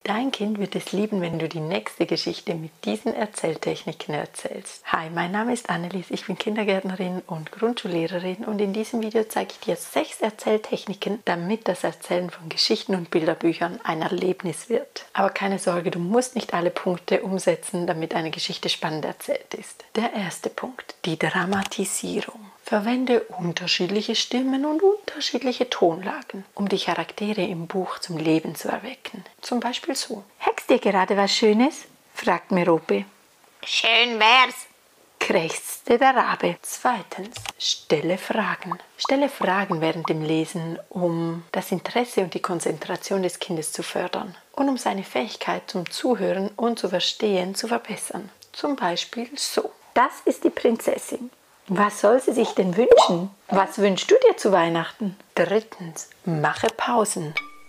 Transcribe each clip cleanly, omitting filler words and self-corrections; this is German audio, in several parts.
Dein Kind wird es lieben, wenn du die nächste Geschichte mit diesen Erzähltechniken erzählst. Hi, mein Name ist Annelies, ich bin Kindergärtnerin und Grundschullehrerin und in diesem Video zeige ich dir 6 Erzähltechniken, damit das Erzählen von Geschichten und Bilderbüchern ein Erlebnis wird. Aber keine Sorge, du musst nicht alle Punkte umsetzen, damit eine Geschichte spannend erzählt ist. Der erste Punkt, die Dramatisierung. Verwende unterschiedliche Stimmen und unterschiedliche Tonlagen, um die Charaktere im Buch zum Leben zu erwecken. Zum Beispiel so. Hext dir gerade was Schönes? Fragt Merope. Schön wär's, Krächzte der Rabe. Zweitens, stelle Fragen. Stelle Fragen während dem Lesen, um das Interesse und die Konzentration des Kindes zu fördern und um seine Fähigkeit zum Zuhören und zu verstehen zu verbessern. Zum Beispiel so. Das ist die Prinzessin. Was soll sie sich denn wünschen? Was wünschst du dir zu Weihnachten? Drittens, mache Pausen.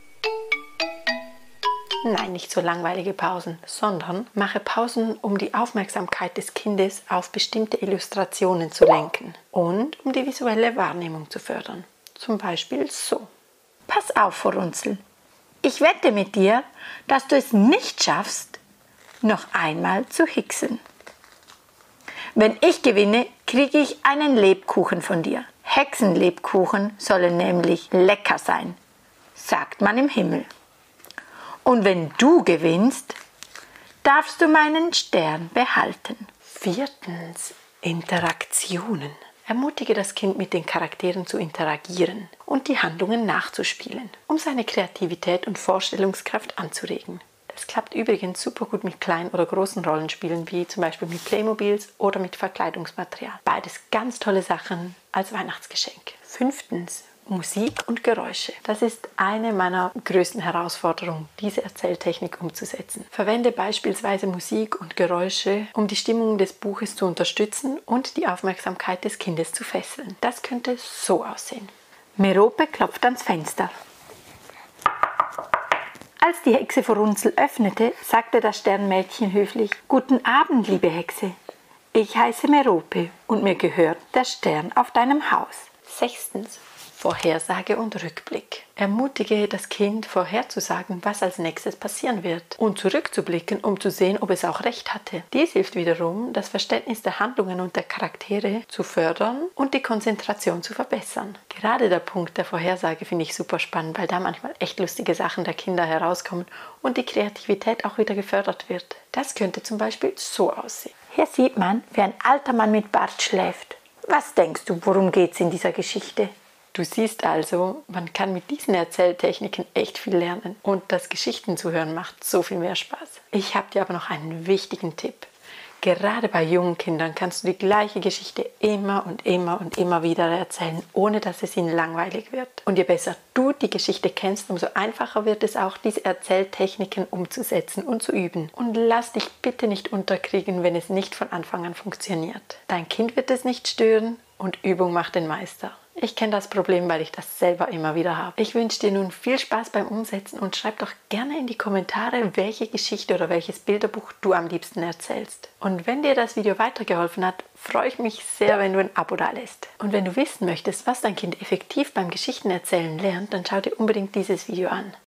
Nein, nicht so langweilige Pausen, sondern mache Pausen, um die Aufmerksamkeit des Kindes auf bestimmte Illustrationen zu lenken und um die visuelle Wahrnehmung zu fördern. Zum Beispiel so. Pass auf, Furunzel. Ich wette mit dir, dass du es nicht schaffst, noch einmal zu hixen. Wenn ich gewinne, kriege ich einen Lebkuchen von dir. Hexenlebkuchen sollen nämlich lecker sein, sagt man im Himmel. Und wenn du gewinnst, darfst du meinen Stern behalten. Viertens, Interaktionen. Ermutige das Kind, mit den Charakteren zu interagieren und die Handlungen nachzuspielen, um seine Kreativität und Vorstellungskraft anzuregen. Das klappt übrigens super gut mit kleinen oder großen Rollenspielen, wie zum Beispiel mit Playmobils oder mit Verkleidungsmaterial. Beides ganz tolle Sachen als Weihnachtsgeschenk. Fünftens, Musik und Geräusche. Das ist eine meiner größten Herausforderungen, diese Erzähltechnik umzusetzen. Verwende beispielsweise Musik und Geräusche, um die Stimmung des Buches zu unterstützen und die Aufmerksamkeit des Kindes zu fesseln. Das könnte so aussehen. Merope klopft ans Fenster. Als die Hexe Furunzel öffnete, sagte das Sternmädchen höflich: Guten Abend, liebe Hexe. Ich heiße Merope und mir gehört der Stern auf deinem Haus. Sechstens, Vorhersage und Rückblick. Ermutige das Kind, vorherzusagen, was als nächstes passieren wird und zurückzublicken, um zu sehen, ob es auch recht hatte. Dies hilft wiederum, das Verständnis der Handlungen und der Charaktere zu fördern und die Konzentration zu verbessern. Gerade der Punkt der Vorhersage finde ich super spannend, weil da manchmal echt lustige Sachen der Kinder herauskommen und die Kreativität auch wieder gefördert wird. Das könnte zum Beispiel so aussehen. Hier sieht man, wie ein alter Mann mit Bart schläft. Was denkst du, worum geht's in dieser Geschichte? Du siehst also, man kann mit diesen Erzähltechniken echt viel lernen und das Geschichten zu hören macht so viel mehr Spaß. Ich habe dir aber noch einen wichtigen Tipp. Gerade bei jungen Kindern kannst du die gleiche Geschichte immer und immer und immer wieder erzählen, ohne dass es ihnen langweilig wird. Und je besser du die Geschichte kennst, umso einfacher wird es auch, diese Erzähltechniken umzusetzen und zu üben. Und lass dich bitte nicht unterkriegen, wenn es nicht von Anfang an funktioniert. Dein Kind wird es nicht stören und Übung macht den Meister. Ich kenne das Problem, weil ich das selber immer wieder habe. Ich wünsche dir nun viel Spaß beim Umsetzen und schreib doch gerne in die Kommentare, welche Geschichte oder welches Bilderbuch du am liebsten erzählst. Und wenn dir das Video weitergeholfen hat, freue ich mich sehr, wenn du ein Abo dalässt. Und wenn du wissen möchtest, was dein Kind effektiv beim Geschichtenerzählen lernt, dann schau dir unbedingt dieses Video an.